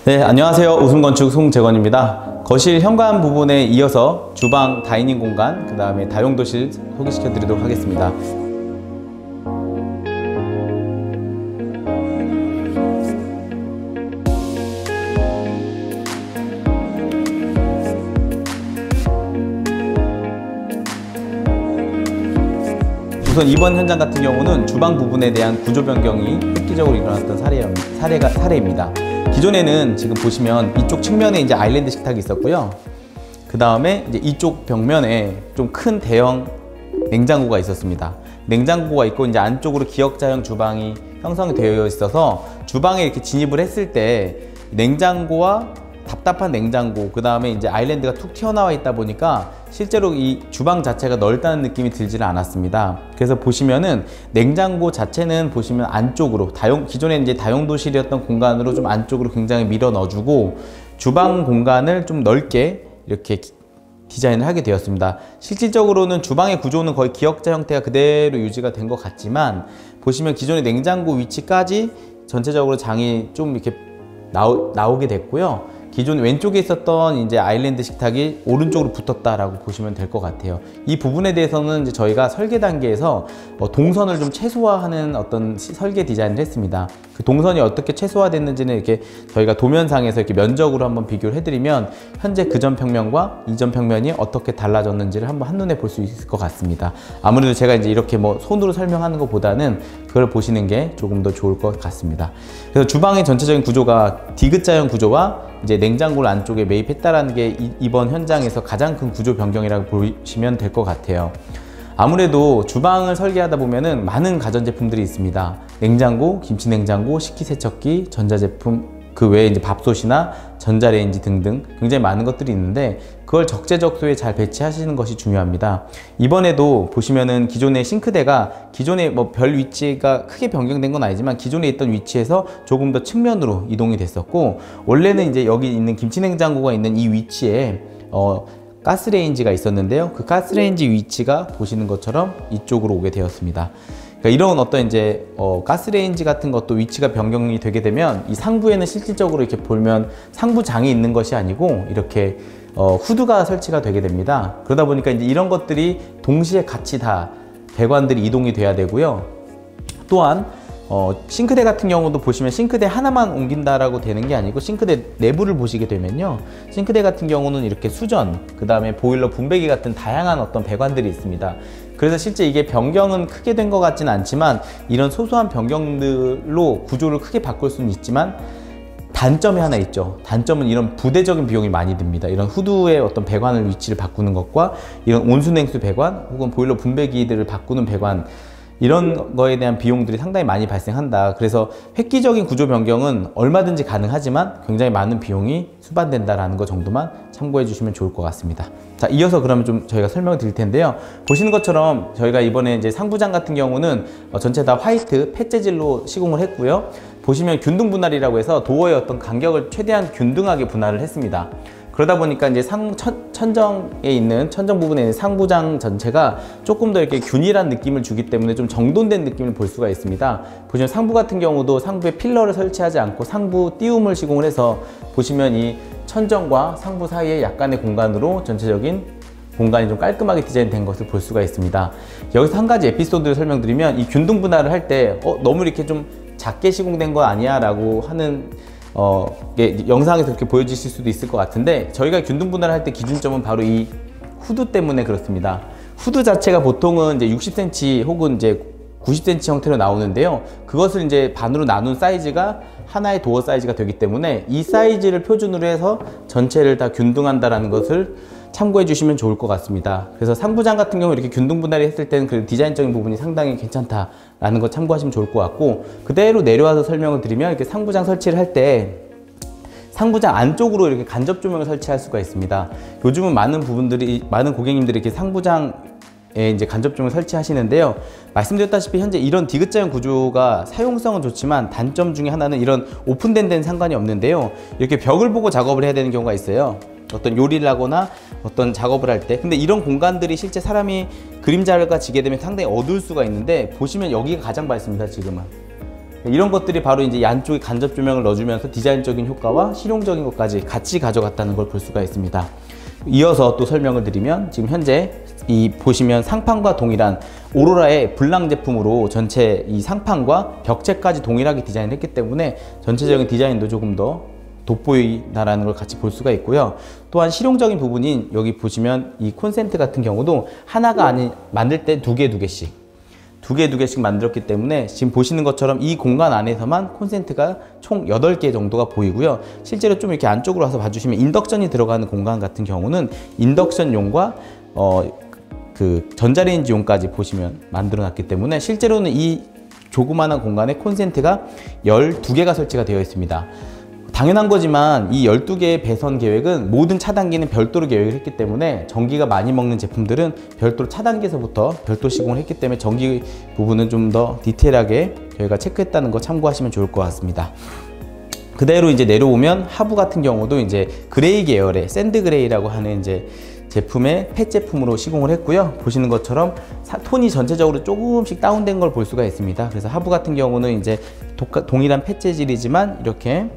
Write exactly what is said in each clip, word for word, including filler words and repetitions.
네, 안녕하세요. 웃음건축 송재건입니다. 거실 현관 부분에 이어서 주방, 다이닝 공간, 그 다음에 다용도실 소개시켜 드리도록 하겠습니다. 우선 이번 현장 같은 경우는 주방 부분에 대한 구조 변경이 획기적으로 일어났던 사례, 사례가, 사례입니다. 기존에는 지금 보시면 이쪽 측면에 이제 아일랜드 식탁이 있었고요. 그 다음에 이제 이쪽 벽면에 좀 큰 대형 냉장고가 있었습니다. 냉장고가 있고 이제 안쪽으로 기역자형 주방이 형성이 되어 있어서 주방에 이렇게 진입을 했을 때 냉장고와 답답한 냉장고, 그 다음에 이제 아일랜드가 툭 튀어나와 있다 보니까 실제로 이 주방 자체가 넓다는 느낌이 들지는 않았습니다. 그래서 보시면은 냉장고 자체는 보시면 안쪽으로 다용, 기존에 이제 다용도실이었던 공간으로 좀 안쪽으로 굉장히 밀어 넣어주고 주방 공간을 좀 넓게 이렇게 디자인을 하게 되었습니다. 실질적으로는 주방의 구조는 거의 기역자 형태가 그대로 유지가 된 것 같지만 보시면 기존의 냉장고 위치까지 전체적으로 장이 좀 이렇게 나오, 나오게 됐고요. 기존 왼쪽에 있었던 이제 아일랜드 식탁이 오른쪽으로 붙었다라고 보시면 될 것 같아요. 이 부분에 대해서는 이제 저희가 설계 단계에서 동선을 좀 최소화하는 어떤 설계 디자인을 했습니다. 그 동선이 어떻게 최소화됐는지는 이렇게 저희가 도면상에서 이렇게 면적으로 한번 비교를 해드리면 현재 그전 평면과 이전 평면이 어떻게 달라졌는지를 한번 한눈에 볼 수 있을 것 같습니다. 아무래도 제가 이제 이렇게 뭐 손으로 설명하는 것보다는 그걸 보시는 게 조금 더 좋을 것 같습니다. 그래서 주방의 전체적인 구조가 디귿자형 구조와 이제 냉장고를 안쪽에 매입했다라는 게 이번 현장에서 가장 큰 구조 변경이라고 보시면 될 것 같아요. 아무래도 주방을 설계하다 보면은 많은 가전제품들이 있습니다. 냉장고, 김치냉장고, 식기세척기, 전자제품, 그 외에 이제 밥솥이나 전자레인지 등등 굉장히 많은 것들이 있는데 그걸 적재적소에 잘 배치하시는 것이 중요합니다. 이번에도 보시면은 기존의 싱크대가 기존에 뭐 별 위치가 크게 변경된 건 아니지만 기존에 있던 위치에서 조금 더 측면으로 이동이 됐었고, 원래는 이제 여기 있는 김치냉장고가 있는 이 위치에 어, 가스레인지가 있었는데요. 그 가스레인지 위치가 보시는 것처럼 이쪽으로 오게 되었습니다. 그러니까 이런 어떤 이제 어, 가스레인지 같은 것도 위치가 변경이 되게 되면 이 상부에는 실질적으로 이렇게 보면 상부장이 있는 것이 아니고 이렇게 어, 후드가 설치가 되게 됩니다. 그러다 보니까 이제 이런 것들이 동시에 같이 다 배관들이 이동이 돼야 되고요. 또한 어, 싱크대 같은 경우도 보시면 싱크대 하나만 옮긴다라고 되는 게 아니고 싱크대 내부를 보시게 되면요, 싱크대 같은 경우는 이렇게 수전, 그 다음에 보일러 분배기 같은 다양한 어떤 배관들이 있습니다. 그래서 실제 이게 변경은 크게 된 것 같지는 않지만 이런 소소한 변경들로 구조를 크게 바꿀 수는 있지만 단점이 하나 있죠. 단점은 이런 부대적인 비용이 많이 듭니다. 이런 후드의 어떤 배관을 위치를 바꾸는 것과 이런 온수냉수 배관 혹은 보일러 분배기들을 바꾸는 배관, 이런 거에 대한 비용들이 상당히 많이 발생한다. 그래서 획기적인 구조 변경은 얼마든지 가능하지만 굉장히 많은 비용이 수반된다라는 것 정도만 참고해 주시면 좋을 것 같습니다. 자, 이어서 그러면 좀 저희가 설명을 드릴 텐데요. 보시는 것처럼 저희가 이번에 이제 상부장 같은 경우는 전체 다 화이트 펫 재질로 시공을 했고요. 보시면 균등 분할이라고 해서 도어의 어떤 간격을 최대한 균등하게 분할을 했습니다. 그러다 보니까 이제 상, 천, 천정에 있는 천정 부분에 있는 상부장 전체가 조금 더 이렇게 균일한 느낌을 주기 때문에 좀 정돈된 느낌을 볼 수가 있습니다. 보시면 상부 같은 경우도 상부에 필러를 설치하지 않고 상부 띄움을 시공을 해서 보시면 이 천정과 상부 사이에 약간의 공간으로 전체적인 공간이 좀 깔끔하게 디자인된 것을 볼 수가 있습니다. 여기서 한 가지 에피소드를 설명드리면 이 균등 분할을 할 때 어, 너무 이렇게 좀 작게 시공된 거 아니야? 라고 하는 어, 이게 영상에서 그렇게 보여주실 수도 있을 것 같은데 저희가 균등 분할을 할 때 기준점은 바로 이 후드 때문에 그렇습니다. 후드 자체가 보통은 이제 육십 센티미터 혹은 이제 구십 센티미터 형태로 나오는데요. 그것을 이제 반으로 나눈 사이즈가 하나의 도어 사이즈가 되기 때문에 이 사이즈를 표준으로 해서 전체를 다 균등한다라는 것을 참고해 주시면 좋을 것 같습니다. 그래서 상부장 같은 경우 이렇게 균등 분할이 했을 때는 그 디자인적인 부분이 상당히 괜찮다라는 거 참고하시면 좋을 것 같고, 그대로 내려와서 설명을 드리면 이렇게 상부장 설치를 할 때 상부장 안쪽으로 이렇게 간접 조명을 설치할 수가 있습니다. 요즘은 많은 부분들이 많은 고객님들이 이렇게 상부장에 이제 간접 조명을 설치하시는데요. 말씀드렸다시피 현재 이런 디귿자형 구조가 사용성은 좋지만 단점 중에 하나는 이런 오픈된 데는 상관이 없는데요. 이렇게 벽을 보고 작업을 해야 되는 경우가 있어요. 어떤 요리를 하거나 어떤 작업을 할 때. 근데 이런 공간들이 실제 사람이 그림자가 지게 되면 상당히 어두울 수가 있는데 보시면 여기가 가장 밝습니다. 지금은 이런 것들이 바로 이제 안쪽에 간접 조명을 넣어주면서 디자인적인 효과와 실용적인 것까지 같이 가져갔다는 걸 볼 수가 있습니다. 이어서 또 설명을 드리면 지금 현재 이 보시면 상판과 동일한 오로라의 블랑 제품으로 전체 이 상판과 벽체까지 동일하게 디자인을 했기 때문에 전체적인 디자인도 조금 더 돋보인다라는 걸 같이 볼 수가 있고요. 또한 실용적인 부분인 여기 보시면 이 콘센트 같은 경우도 하나가 아닌 만들 때 두 개 두 개씩 두 개 두 개씩 만들었기 때문에 지금 보시는 것처럼 이 공간 안에서만 콘센트가 총 여덟 개 정도가 보이고요. 실제로 좀 이렇게 안쪽으로 와서 봐주시면 인덕션이 들어가는 공간 같은 경우는 인덕션용과 어, 그 전자레인지용까지 보시면 만들어 놨기 때문에 실제로는 이 조그마한 공간에 콘센트가 열두 개가 설치가 되어 있습니다. 당연한 거지만 이 열두 개의 배선 계획은 모든 차단기는 별도로 계획을 했기 때문에 전기가 많이 먹는 제품들은 별도로 차단기에서부터 별도 시공을 했기 때문에 전기 부분은 좀 더 디테일하게 저희가 체크했다는 거 참고하시면 좋을 것 같습니다. 그대로 이제 내려오면 하부 같은 경우도 이제 그레이 계열의 샌드 그레이라고 하는 이제 제품의 펫 제품으로 시공을 했고요. 보시는 것처럼 사, 톤이 전체적으로 조금씩 다운된 걸 볼 수가 있습니다. 그래서 하부 같은 경우는 이제 도, 동일한 펫 재질이지만 이렇게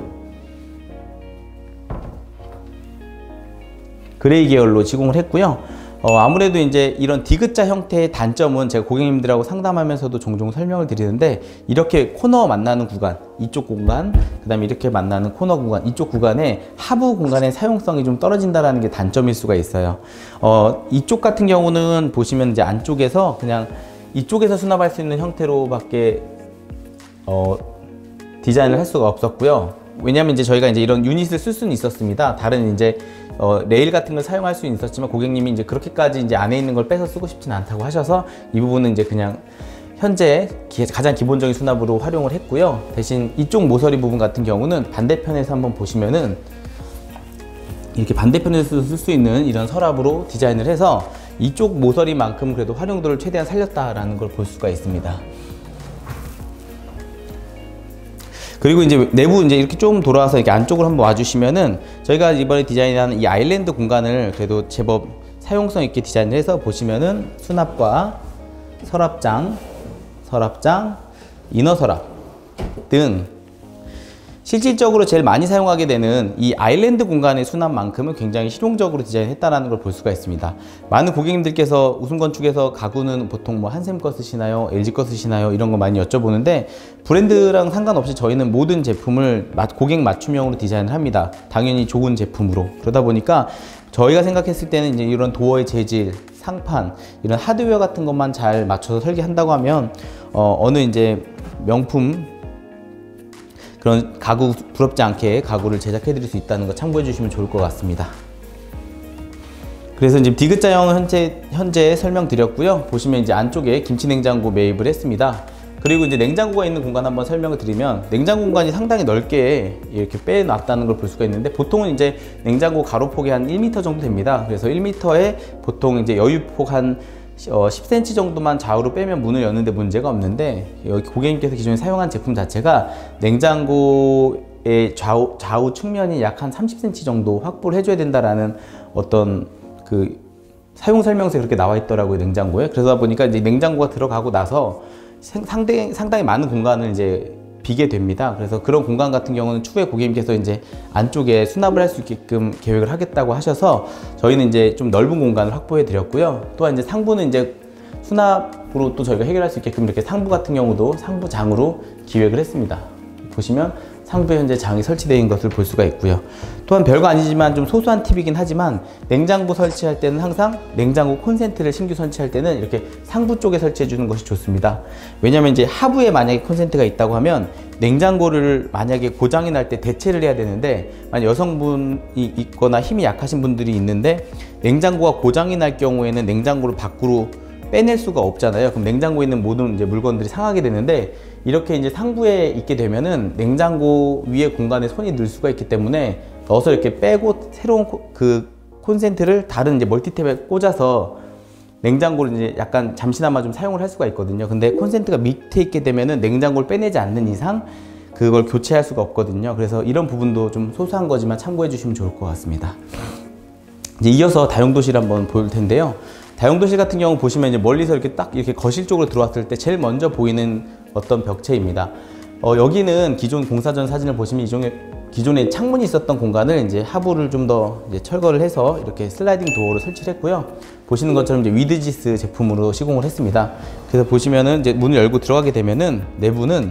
그레이 계열로 시공을 했고요. 어, 아무래도 이제 이런 디귿자 형태의 단점은 제가 고객님들하고 상담하면서도 종종 설명을 드리는데 이렇게 코너 만나는 구간, 이쪽 공간, 그 다음에 이렇게 만나는 코너 구간, 이쪽 구간에 하부 공간의 사용성이 좀 떨어진다는 게 단점일 수가 있어요. 어, 이쪽 같은 경우는 보시면 이제 안쪽에서 그냥 이쪽에서 수납할 수 있는 형태로밖에 어, 디자인을 할 수가 없었고요. 왜냐하면 이제 저희가 이제 이런 유닛을 쓸 수는 있었습니다. 다른 이제 어, 레일 같은 걸 사용할 수는 있었지만 고객님이 이제 그렇게까지 이제 안에 있는 걸 빼서 쓰고 싶진 않다고 하셔서 이 부분은 이제 그냥 현재 기, 가장 기본적인 수납으로 활용을 했고요. 대신 이쪽 모서리 부분 같은 경우는 반대편에서 한번 보시면은 이렇게 반대편에서 쓸 수 있는 이런 서랍으로 디자인을 해서 이쪽 모서리만큼 그래도 활용도를 최대한 살렸다라는 걸 볼 수가 있습니다. 그리고 이제 내부 이제 이렇게 좀 돌아와서 이렇게 안쪽으로 한번 와주시면은 저희가 이번에 디자인한 이 아일랜드 공간을 그래도 제법 사용성 있게 디자인을 해서 보시면은 수납과 서랍장, 서랍장, 이너 서랍 등 실질적으로 제일 많이 사용하게 되는 이 아일랜드 공간의 수납만큼은 굉장히 실용적으로 디자인했다는 걸 볼 수가 있습니다. 많은 고객님들께서 우승건축에서 가구는 보통 뭐 한샘 거 쓰시나요? 엘지 거 쓰시나요? 이런 거 많이 여쭤보는데 브랜드랑 상관없이 저희는 모든 제품을 고객 맞춤형으로 디자인을 합니다. 당연히 좋은 제품으로. 그러다 보니까 저희가 생각했을 때는 이제 이런 도어의 재질, 상판, 이런 하드웨어 같은 것만 잘 맞춰서 설계한다고 하면 어, 어느 이제 명품 그런 가구 부럽지 않게 가구를 제작해 드릴 수 있다는 거 참고해 주시면 좋을 것 같습니다. 그래서 이제 디귿자형은 현재, 현재 설명드렸고요. 보시면 이제 안쪽에 김치 냉장고 매입을 했습니다. 그리고 이제 냉장고가 있는 공간 한번 설명을 드리면 냉장고 공간이 상당히 넓게 이렇게 빼놨다는 걸 볼 수가 있는데 보통은 이제 냉장고 가로폭이 한 일 미터 정도 됩니다. 그래서 일 미터에 보통 이제 여유폭 한 어, 십 센티미터 정도만 좌우로 빼면 문을 여는데 문제가 없는데 여기 고객님께서 기존에 사용한 제품 자체가 냉장고의 좌우, 좌우 측면이 약 한 삼십 센티미터 정도 확보를 해줘야 된다라는 어떤 그 사용 설명서에 그렇게 나와 있더라고요, 냉장고에. 그러다 보니까 이제 냉장고가 들어가고 나서 상당히, 상당히 많은 공간을 이제 비게 됩니다. 그래서 그런 공간 같은 경우는 추후에 고객님께서 이제 안쪽에 수납을 할 수 있게끔 계획을 하겠다고 하셔서 저희는 이제 좀 넓은 공간을 확보해 드렸고요. 또한 이제 상부는 이제 수납으로 또 저희가 해결할 수 있게끔 이렇게 상부 같은 경우도 상부장으로 기획을 했습니다. 보시면 상부에 현재 장이 설치되어 있는 것을 볼 수가 있고요. 또한 별거 아니지만 좀 소소한 팁이긴 하지만 냉장고 설치할 때는 항상 냉장고 콘센트를 신규 설치할 때는 이렇게 상부 쪽에 설치해 주는 것이 좋습니다. 왜냐면 이제 하부에 만약에 콘센트가 있다고 하면 냉장고를 만약에 고장이 날 때 대체를 해야 되는데 만약 여성분이 있거나 힘이 약하신 분들이 있는데 냉장고가 고장이 날 경우에는 냉장고를 밖으로 빼낼 수가 없잖아요. 그럼 냉장고에 있는 모든 이제 물건들이 상하게 되는데 이렇게 이제 상부에 있게 되면은 냉장고 위에 공간에 손이 늘 수가 있기 때문에 넣어서 이렇게 빼고 새로운 코, 그 콘센트를 다른 이제 멀티탭에 꽂아서 냉장고를 이제 약간 잠시나마 좀 사용을 할 수가 있거든요. 근데 콘센트가 밑에 있게 되면은 냉장고를 빼내지 않는 이상 그걸 교체할 수가 없거든요. 그래서 이런 부분도 좀 소소한 거지만 참고해 주시면 좋을 것 같습니다. 이제 이어서 다용도실 한번 볼 텐데요. 다용도실 같은 경우 보시면 이제 멀리서 이렇게 딱 이렇게 거실 쪽으로 들어왔을 때 제일 먼저 보이는 어떤 벽체입니다. 어, 여기는 기존 공사 전 사진을 보시면 이종에 기존에 창문이 있었던 공간을 이제 하부를 좀 더 철거를 해서 이렇게 슬라이딩 도어로 설치를 했고요. 보시는 것처럼 이제 위드지스 제품으로 시공을 했습니다. 그래서 보시면은 이제 문을 열고 들어가게 되면은 내부는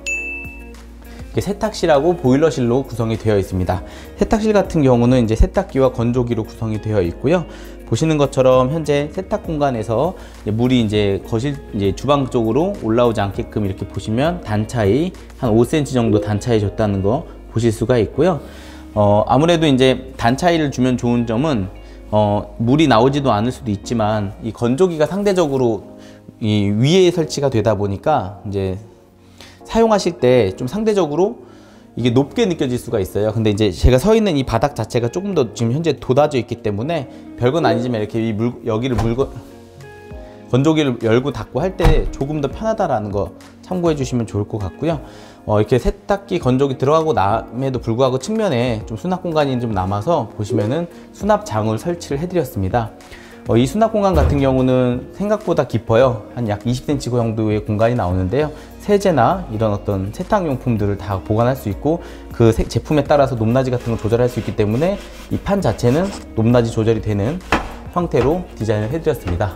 세탁실하고 보일러실로 구성이 되어 있습니다. 세탁실 같은 경우는 이제 세탁기와 건조기로 구성이 되어 있고요. 보시는 것처럼 현재 세탁 공간에서 물이 이제 거실, 이제 주방 쪽으로 올라오지 않게끔 이렇게 보시면 단차이 한 오 센티미터 정도 단차이 줬다는 거 보실 수가 있고요. 어, 아무래도 이제 단차이를 주면 좋은 점은 어, 물이 나오지도 않을 수도 있지만 이 건조기가 상대적으로 이 위에 설치가 되다 보니까 이제 사용하실 때 좀 상대적으로 이게 높게 느껴질 수가 있어요. 근데 이제 제가 서 있는 이 바닥 자체가 조금 더 지금 현재 돋아져 있기 때문에 별건 아니지만 이렇게 이 물, 여기를 물고 건조기를 열고 닫고 할 때 조금 더 편하다라는 거 참고해 주시면 좋을 것 같고요. 어, 이렇게 세탁기, 건조기 들어가고 남에도 불구하고 측면에 좀 수납 공간이 좀 남아서 보시면은 수납장을 설치를 해드렸습니다. 어, 이 수납 공간 같은 경우는 생각보다 깊어요. 한 약 이십 센티미터 정도의 공간이 나오는데요. 세제나 이런 어떤 세탁용품들을 다 보관할 수 있고 그 제품에 따라서 높낮이 같은 걸 조절할 수 있기 때문에 이 판 자체는 높낮이 조절이 되는 형태로 디자인을 해드렸습니다.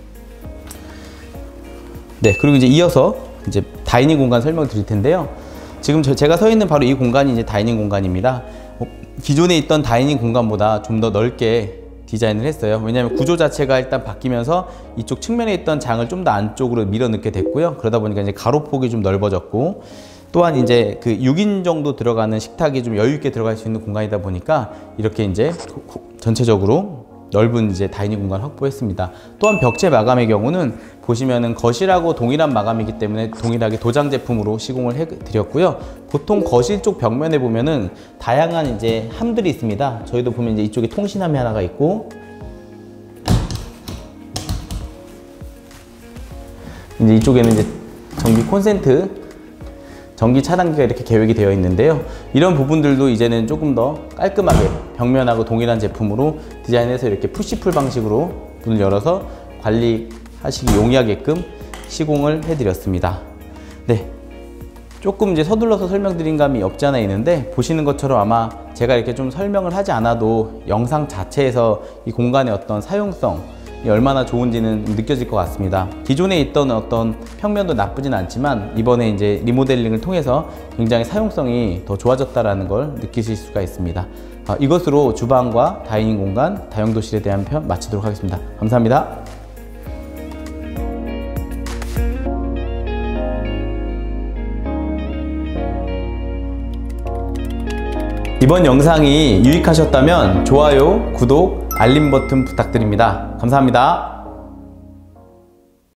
네, 그리고 이제 이어서 이제 다이닝 공간 설명을 드릴 텐데요. 지금 저, 제가 서 있는 바로 이 공간이 이제 다이닝 공간입니다. 어, 기존에 있던 다이닝 공간보다 좀 더 넓게 디자인을 했어요. 왜냐하면 구조 자체가 일단 바뀌면서 이쪽 측면에 있던 장을 좀 더 안쪽으로 밀어 넣게 됐고요. 그러다 보니까 이제 가로폭이 좀 넓어졌고, 또한 이제 그 육 인 정도 들어가는 식탁이 좀 여유 있게 들어갈 수 있는 공간이다 보니까 이렇게 이제 전체적으로 넓은 이제 다이닝 공간을 확보했습니다. 또한 벽체 마감의 경우는 보시면은 거실하고 동일한 마감이기 때문에 동일하게 도장 제품으로 시공을 해드렸고요. 보통 거실 쪽 벽면에 보면은 다양한 이제 함들이 있습니다. 저희도 보면 이제 이쪽에 통신함이 하나가 있고, 이제 이쪽에는 이제 전기 콘센트, 전기 차단기가 이렇게 계획이 되어 있는데요. 이런 부분들도 이제는 조금 더 깔끔하게 벽면하고 동일한 제품으로 디자인해서 이렇게 푸시풀 방식으로 문을 열어서 관리하시기 용이하게끔 시공을 해드렸습니다. 네, 조금 이제 서둘러서 설명드린 감이 없지 않아 있는데, 보시는 것처럼 아마 제가 이렇게 좀 설명을 하지 않아도 영상 자체에서 이 공간의 어떤 사용성 얼마나 좋은지는 느껴질 것 같습니다. 기존에 있던 어떤 평면도 나쁘진 않지만 이번에 이제 리모델링을 통해서 굉장히 사용성이 더 좋아졌다는 걸 느끼실 수가 있습니다. 아, 이것으로 주방과 다이닝 공간, 다용도실에 대한 편 마치도록 하겠습니다. 감사합니다. 이번 영상이 유익하셨다면 좋아요, 구독, 알림 버튼 부탁드립니다. 감사합니다.